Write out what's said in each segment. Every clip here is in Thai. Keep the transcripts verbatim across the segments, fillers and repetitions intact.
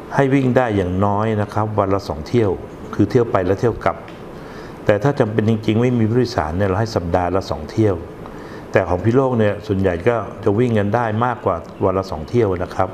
ให้วิ่งได้อย่างน้อยนะครับวันละสองเที่ยวคือเที่ยวไปและเที่ยวกลับแต่ถ้าจำเป็นจริงๆไม่มีผู้โดยสารเนี่ยเราให้สัปดาห์ละสองเที่ยวแต่ของพี่โลกเนี่ยส่วนใหญ่ก็จะวิ่งกันได้มากกว่าวันละสองเที่ยวนะครับ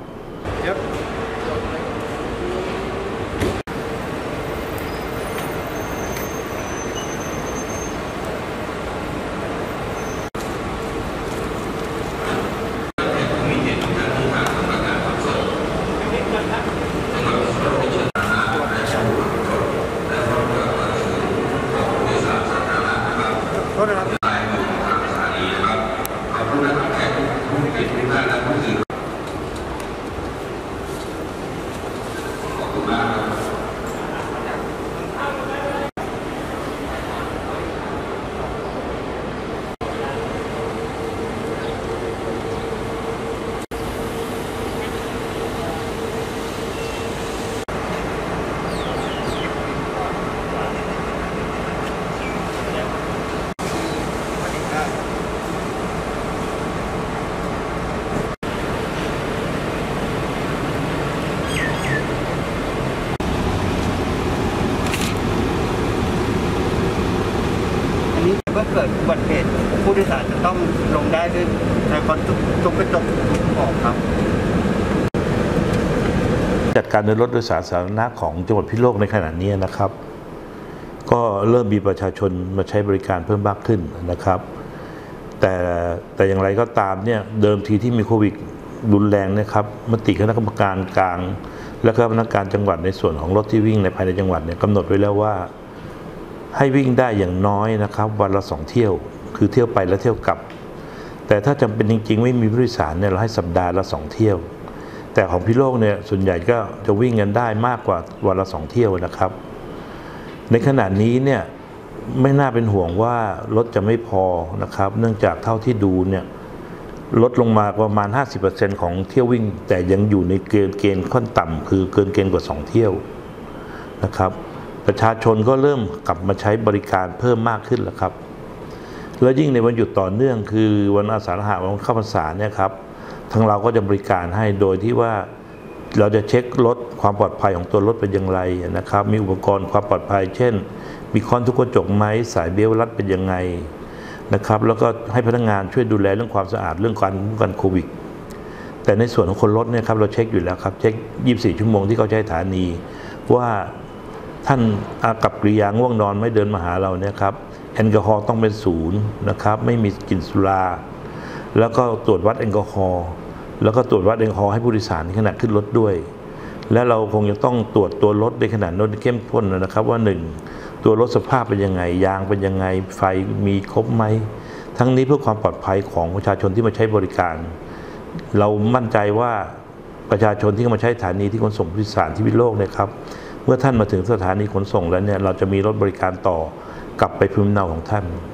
เมื่อเกิดอุบัติเหตุผู้โดยสารจะต้องลงได้ด้วยในคอนทุกทุกกระจกออกครับจัดการเดินรถโดยสารสาธารณะของจังหวัดพิษณุโลกในขณะนี้นะครับก็เริ่มมีประชาชนมาใช้บริการเพิ่มมากขึ้นนะครับแต่แต่อย่างไรก็ตามเนี่ยเดิมทีที่มีโควิดรุนแรงนะครับมติคณะกรรมการกลางและก็พนักงานจังหวัดในส่วนของรถที่วิ่งในภายในจังหวัดเนี่ยกำหนดไว้แล้วว่าให้วิ่งได้อย่างน้อยนะครับวันละสองเที่ยวคือเที่ยวไปและเที่ยวกลับแต่ถ้าจำเป็นจริงๆไม่มีผู้โดยสารเนี่ยเราให้สัปดาห์ละสองเที่ยวแต่ของพี่โลกเนี่ยส่วนใหญ่ก็จะวิ่งกันได้มากกว่าวันละสองเที่ยวนะครับในขณะนี้เนี่ยไม่น่าเป็นห่วงว่ารถจะไม่พอนะครับเนื่องจากเท่าที่ดูเนี่ยลดลงมาประมาณ ห้าสิบเปอร์เซ็นต์ ของเที่ยววิ่งแต่ยังอยู่ในเกณฑ์เกณฑ์ค่อนต่ำคือเกินเกณฑ์กว่าสองเที่ยวนะครับประชาชนก็เริ่มกลับมาใช้บริการเพิ่มมากขึ้นแล้วครับแล้วยิ่งในวันหยุดต่อเนื่องคือวันอาสาฬหะวันเข้าพรรษาเนี่ยครับทางเราก็จะบริการให้โดยที่ว่าเราจะเช็ครถความปลอดภัยของตัวรถเป็นอย่างไรนะครับมีอุปกรณ์ความปลอดภัยเช่นมีค้อนทุกกระจกไหมสายเบลต์รัดเป็นยังไงนะครับแล้วก็ให้พนักงานช่วยดูแลเรื่องความสะอาดเรื่องการป้องกันโควิดแต่ในส่วนของคนรถเนี่ยครับเราเช็คอยู่แล้วครับเช็คยี่สิบสี่ชั่วโมงที่เขาใช้สถานีว่าท่านอากับกิริยาง่วงนอนไม่เดินมาหาเราเนี่ยครับแอลกอฮอล์ต้องเป็นศูนย์นะครับไม่มีกลิ่นสุราแล้วก็ตรวจวัดแอลกอฮอล์แล้วก็ตรวจวัดแอลกอฮอล์ให้ผู้โดยสารในขณะขึ้นรถด้วยและเราคงจะต้องตรวจตัวรถในขณะรถเข้มข้นนะครับว่าหนึ่งตัวรถสภาพเป็นยังไงยางเป็นยังไงไฟมีครบไหมทั้งนี้เพื่อความปลอดภัยของประชาชนที่มาใช้บริการเรามั่นใจว่าประชาชนที่มาใช้สถานีที่ขนส่งผู้โดยสารที่พิษณุโลกเนี่ยครับเมื่อท่านมาถึงสถานีขนส่งแล้วเนี่ยเราจะมีรถบริการต่อกลับไปภูมิลำเนาของท่าน